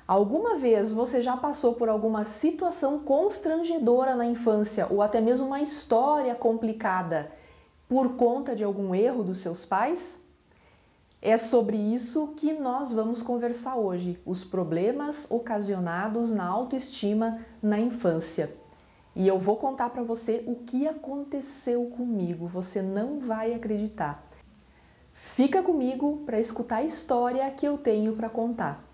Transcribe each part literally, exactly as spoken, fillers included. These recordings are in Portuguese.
Alguma vez você já passou por alguma situação constrangedora na infância ou até mesmo uma história complicada por conta de algum erro dos seus pais? É sobre isso que nós vamos conversar hoje, os problemas ocasionados na autoestima na infância. E eu vou contar para você o que aconteceu comigo, você não vai acreditar. Fica comigo para escutar a história que eu tenho para contar.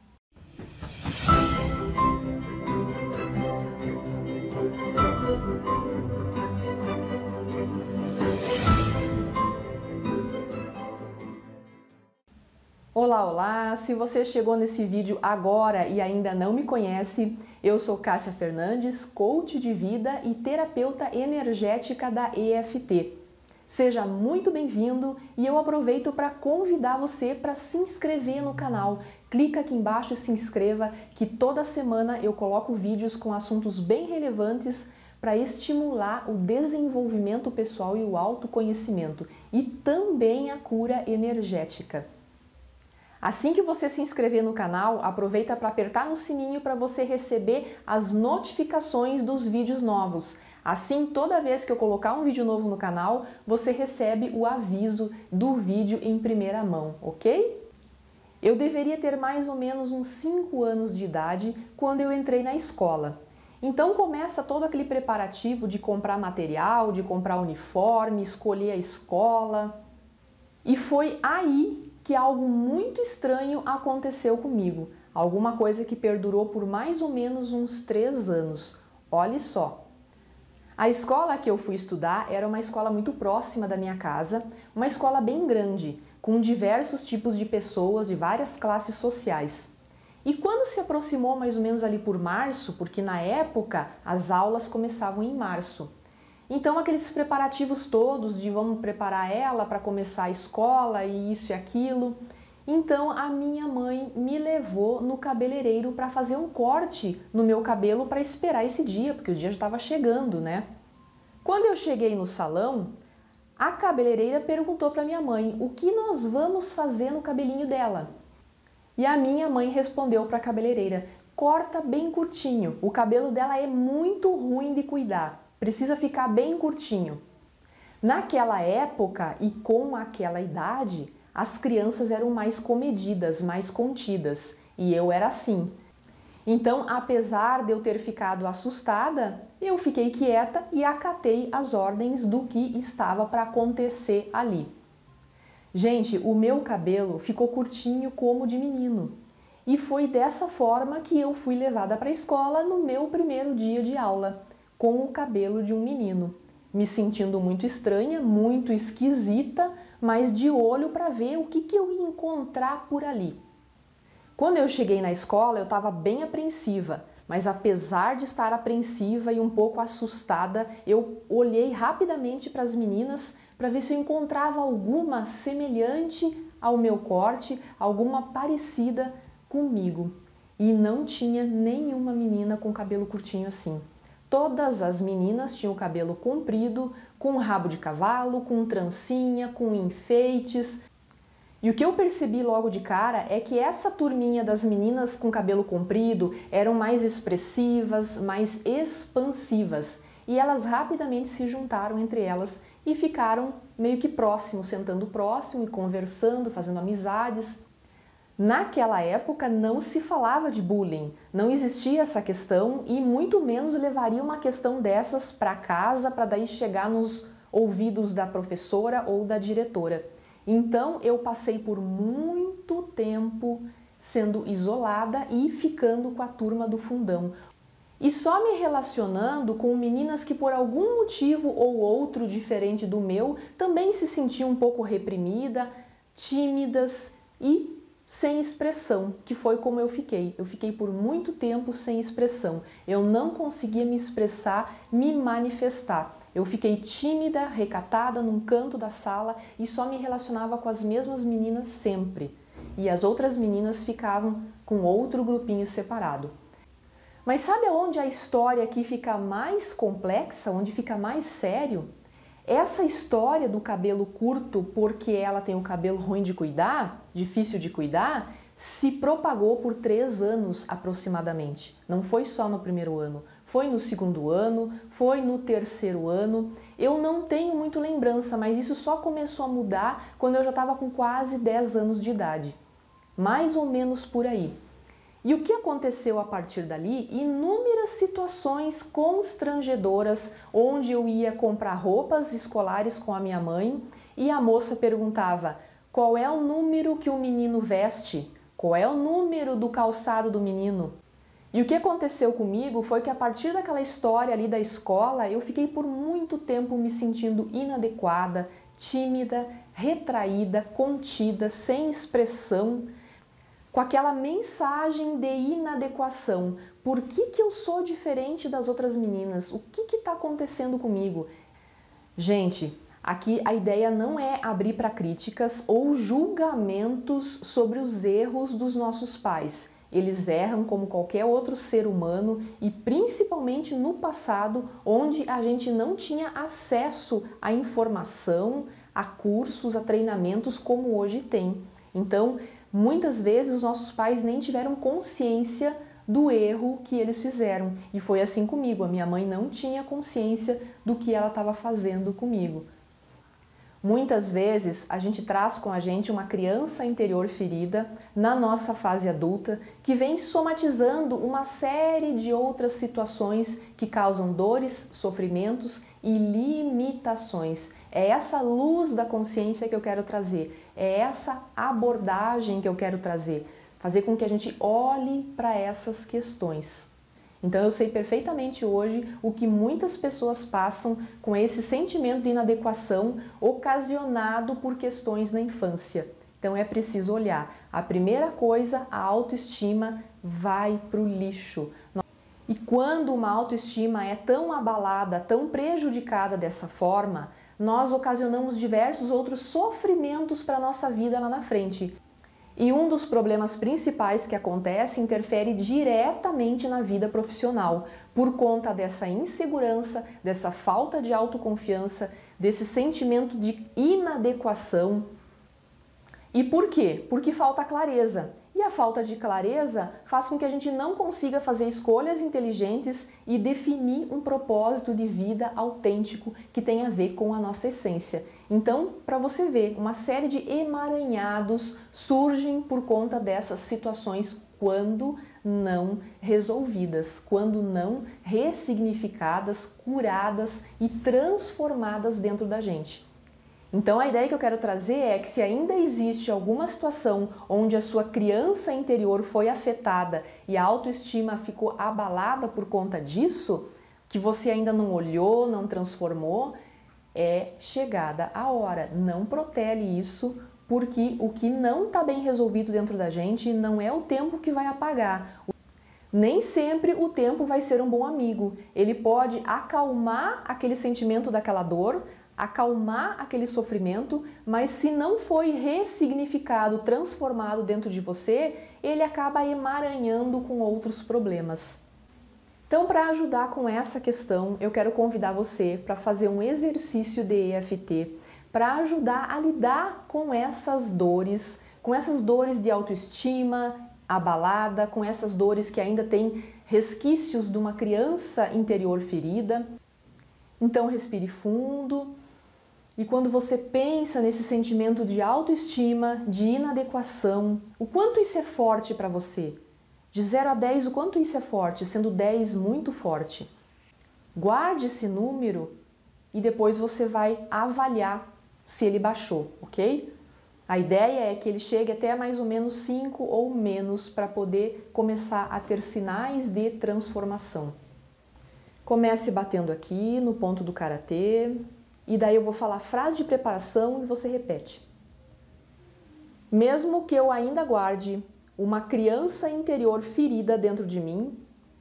Olá, olá! Se você chegou nesse vídeo agora e ainda não me conhece, eu sou Cássia Fernandes, coach de vida e terapeuta energética da E F T. Seja muito bem-vindo e eu aproveito para convidar você para se inscrever no canal. Clica aqui embaixo e se inscreva, que toda semana eu coloco vídeos com assuntos bem relevantes para estimular o desenvolvimento pessoal e o autoconhecimento e também a cura energética. Assim que você se inscrever no canal, aproveita para apertar no sininho para você receber as notificações dos vídeos novos. Assim, toda vez que eu colocar um vídeo novo no canal, você recebe o aviso do vídeo em primeira mão, ok? Eu deveria ter mais ou menos uns cinco anos de idade quando eu entrei na escola. Então começa todo aquele preparativo de comprar material, de comprar uniforme, escolher a escola. E foi aí que algo muito estranho aconteceu comigo. Alguma coisa que perdurou por mais ou menos uns três anos. Olhe só. A escola que eu fui estudar era uma escola muito próxima da minha casa, uma escola bem grande, com diversos tipos de pessoas de várias classes sociais. E quando se aproximou mais ou menos ali por março, porque na época as aulas começavam em março, então aqueles preparativos todos de vamos preparar ela para começar a escola e isso e aquilo. Então a minha mãe me levou no cabeleireiro para fazer um corte no meu cabelo para esperar esse dia, porque o dia já estava chegando, né? Quando eu cheguei no salão, a cabeleireira perguntou para minha mãe o que nós vamos fazer no cabelinho dela. E a minha mãe respondeu para a cabeleireira: corta bem curtinho, o cabelo dela é muito ruim de cuidar. Precisa ficar bem curtinho. Naquela época e com aquela idade, as crianças eram mais comedidas, mais contidas, e eu era assim. Então, apesar de eu ter ficado assustada, eu fiquei quieta e acatei as ordens do que estava para acontecer ali. Gente, o meu cabelo ficou curtinho como de menino. E foi dessa forma que eu fui levada para a escola no meu primeiro dia de aula, com o cabelo de um menino, me sentindo muito estranha, muito esquisita, mas de olho para ver o que, que eu ia encontrar por ali. Quando eu cheguei na escola, eu estava bem apreensiva, mas apesar de estar apreensiva e um pouco assustada, eu olhei rapidamente para as meninas para ver se eu encontrava alguma semelhante ao meu corte, alguma parecida comigo. E não tinha nenhuma menina com cabelo curtinho assim. Todas as meninas tinham o cabelo comprido, com rabo de cavalo, com trancinha, com enfeites. E o que eu percebi logo de cara é que essa turminha das meninas com cabelo comprido eram mais expressivas, mais expansivas. E elas rapidamente se juntaram entre elas e ficaram meio que próximos, sentando próximo e conversando, fazendo amizades. Naquela época não se falava de bullying, não existia essa questão e muito menos levaria uma questão dessas para casa para daí chegar nos ouvidos da professora ou da diretora. Então eu passei por muito tempo sendo isolada e ficando com a turma do fundão. E só me relacionando com meninas que por algum motivo ou outro diferente do meu também se sentiam um pouco reprimida, tímidas e sem expressão, que foi como eu fiquei. Eu fiquei por muito tempo sem expressão. Eu não conseguia me expressar, me manifestar. Eu fiquei tímida, recatada num canto da sala e só me relacionava com as mesmas meninas sempre. E as outras meninas ficavam com outro grupinho separado. Mas sabe aonde a história aqui fica mais complexa, onde fica mais sério? Essa história do cabelo curto porque ela tem o cabelo ruim de cuidar, difícil de cuidar, se propagou por três anos aproximadamente. Não foi só no primeiro ano, foi no segundo ano, foi no terceiro ano. Eu não tenho muito lembrança, mas isso só começou a mudar quando eu já estava com quase dez anos de idade. Mais ou menos por aí. E o que aconteceu a partir dali? Inúmeras situações constrangedoras, onde eu ia comprar roupas escolares com a minha mãe e a moça perguntava: qual é o número que o menino veste? Qual é o número do calçado do menino? E o que aconteceu comigo foi que a partir daquela história ali da escola, eu fiquei por muito tempo me sentindo inadequada, tímida, retraída, contida, sem expressão, com aquela mensagem de inadequação. Por que que eu sou diferente das outras meninas? O que que está acontecendo comigo? Gente, aqui a ideia não é abrir para críticas ou julgamentos sobre os erros dos nossos pais. Eles erram como qualquer outro ser humano e principalmente no passado, onde a gente não tinha acesso à informação, a cursos, a treinamentos como hoje tem. Então, muitas vezes os nossos pais nem tiveram consciência do erro que eles fizeram. E foi assim comigo, a minha mãe não tinha consciência do que ela estava fazendo comigo. Muitas vezes a gente traz com a gente uma criança interior ferida na nossa fase adulta que vem somatizando uma série de outras situações que causam dores, sofrimentos e limitações. É essa luz da consciência que eu quero trazer, é essa abordagem que eu quero trazer, fazer com que a gente olhe para essas questões. Então eu sei perfeitamente hoje o que muitas pessoas passam com esse sentimento de inadequação ocasionado por questões na infância. Então é preciso olhar. A primeira coisa, a autoestima vai para o lixo. E quando uma autoestima é tão abalada, tão prejudicada dessa forma, nós ocasionamos diversos outros sofrimentos para a nossa vida lá na frente. E um dos problemas principais que acontece interfere diretamente na vida profissional, por conta dessa insegurança, dessa falta de autoconfiança, desse sentimento de inadequação. E por quê? Porque falta clareza. E a falta de clareza faz com que a gente não consiga fazer escolhas inteligentes e definir um propósito de vida autêntico que tenha a ver com a nossa essência. Então, para você ver, uma série de emaranhados surgem por conta dessas situações quando não resolvidas, quando não ressignificadas, curadas e transformadas dentro da gente. Então a ideia que eu quero trazer é que se ainda existe alguma situação onde a sua criança interior foi afetada e a autoestima ficou abalada por conta disso, que você ainda não olhou, não transformou, é chegada a hora. Não protele isso, porque o que não está bem resolvido dentro da gente não é o tempo que vai apagar. Nem sempre o tempo vai ser um bom amigo. Ele pode acalmar aquele sentimento daquela dor, acalmar aquele sofrimento, mas se não foi ressignificado, transformado dentro de você, ele acaba emaranhando com outros problemas. Então, para ajudar com essa questão, eu quero convidar você para fazer um exercício de E F T para ajudar a lidar com essas dores, com essas dores de autoestima abalada, com essas dores que ainda têm resquícios de uma criança interior ferida. Então, respire fundo. E quando você pensa nesse sentimento de autoestima, de inadequação, o quanto isso é forte para você? De zero a dez, o quanto isso é forte, sendo dez muito forte? Guarde esse número e depois você vai avaliar se ele baixou, ok? A ideia é que ele chegue até mais ou menos cinco ou menos para poder começar a ter sinais de transformação. Comece batendo aqui no ponto do karatê. E daí eu vou falar frase de preparação e você repete. Mesmo que eu ainda guarde uma criança interior ferida dentro de mim,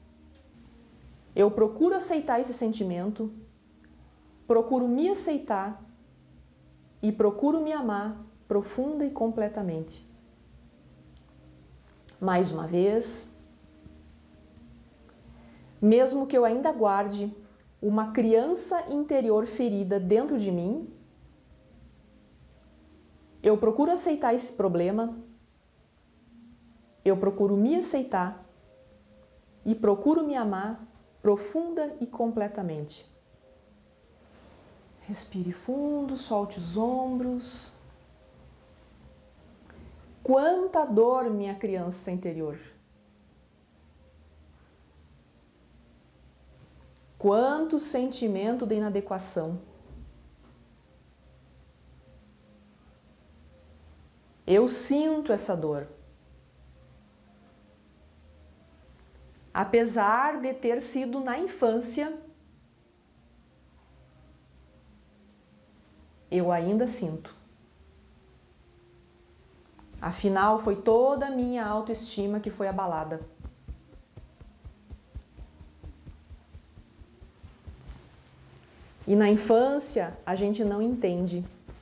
eu procuro aceitar esse sentimento, procuro me aceitar e procuro me amar profunda e completamente. Mais uma vez. Mesmo que eu ainda guarde uma criança interior ferida dentro de mim, eu procuro aceitar esse problema, Eu procuro me aceitar e procuro me amar profunda e completamente. Respire fundo, solte os ombros. Quanta dor, minha criança interior! Quanto sentimento de inadequação! Eu sinto essa dor. Apesar de ter sido na infância, eu ainda sinto. Afinal, foi toda a minha autoestima que foi abalada. E na infância, a gente não entende.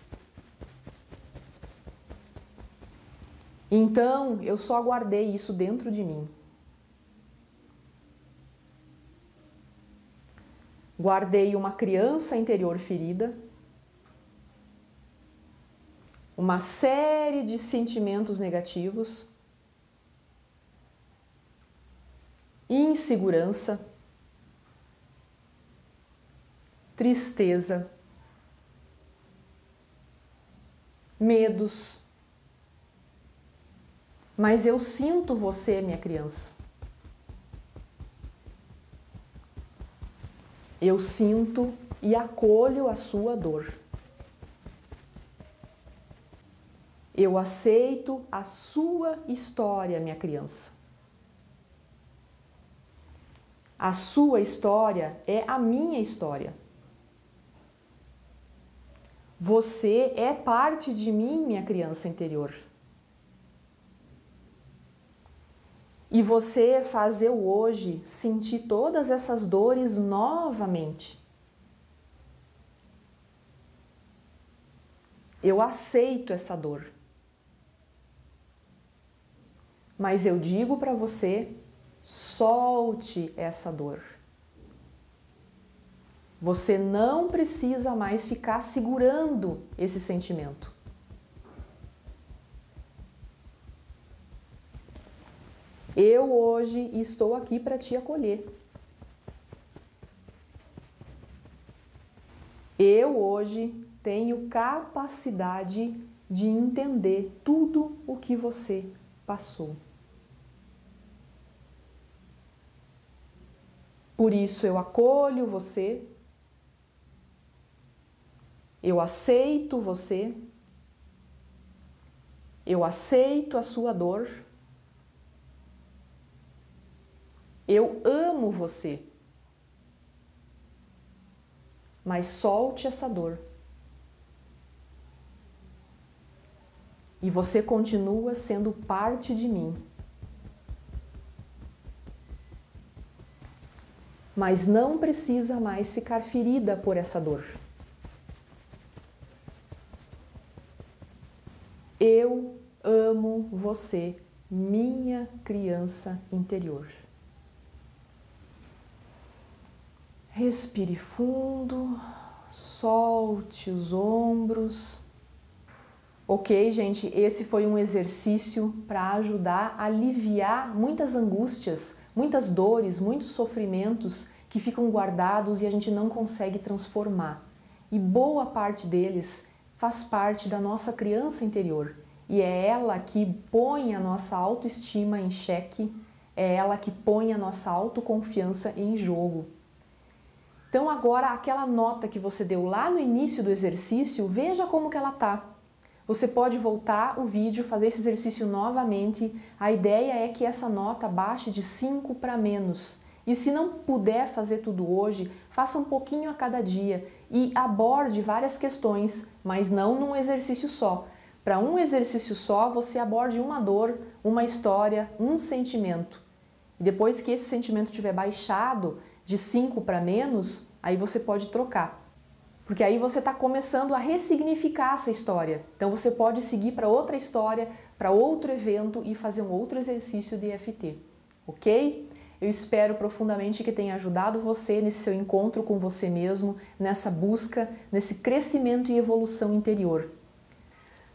Então, eu só guardei isso dentro de mim. Guardei uma criança interior ferida, uma série de sentimentos negativos, insegurança, tristeza, medos. Mas eu sinto você, minha criança. Eu sinto e acolho a sua dor. Eu aceito a sua história, minha criança. A sua história é a minha história. Você é parte de mim, minha criança interior. E você faz eu hoje sentir todas essas dores novamente. Eu aceito essa dor. Mas eu digo para você, solte essa dor. Você não precisa mais ficar segurando esse sentimento. Eu hoje estou aqui para te acolher. Eu hoje tenho capacidade de entender tudo o que você passou. Por isso eu acolho você, eu aceito você, eu aceito a sua dor, eu amo você, mas solte essa dor. E você continua sendo parte de mim. Mas não precisa mais ficar ferida por essa dor. Eu amo você, minha criança interior. Respire fundo, solte os ombros. Ok, gente, esse foi um exercício para ajudar a aliviar muitas angústias, muitas dores, muitos sofrimentos que ficam guardados e a gente não consegue transformar. E boa parte deles faz parte da nossa criança interior. E é ela que põe a nossa autoestima em xeque, é ela que põe a nossa autoconfiança em jogo. Então agora, aquela nota que você deu lá no início do exercício, veja como que ela tá. Você pode voltar o vídeo, fazer esse exercício novamente. A ideia é que essa nota baixe de cinco para menos. E se não puder fazer tudo hoje, faça um pouquinho a cada dia e aborde várias questões, mas não num exercício só. Para um exercício só, você aborde uma dor, uma história, um sentimento. E depois que esse sentimento tiver baixado de cinco para menos, aí você pode trocar. Porque aí você está começando a ressignificar essa história. Então você pode seguir para outra história, para outro evento e fazer um outro exercício de E F T. Ok? Eu espero profundamente que tenha ajudado você nesse seu encontro com você mesmo, nessa busca, nesse crescimento e evolução interior.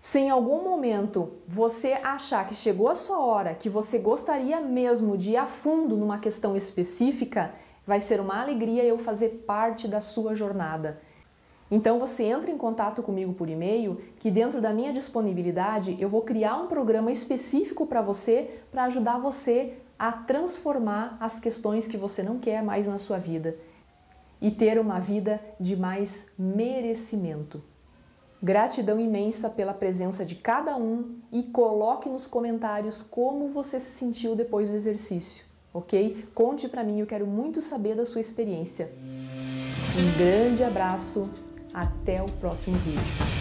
Se em algum momento você achar que chegou a sua hora, que você gostaria mesmo de ir a fundo numa questão específica, vai ser uma alegria eu fazer parte da sua jornada. Então você entra em contato comigo por e-mail, que dentro da minha disponibilidade eu vou criar um programa específico para você, para ajudar você a transformar as questões que você não quer mais na sua vida e ter uma vida de mais merecimento. Gratidão imensa pela presença de cada um e coloque nos comentários como você se sentiu depois do exercício, ok? Conte pra mim, eu quero muito saber da sua experiência. Um grande abraço, até o próximo vídeo.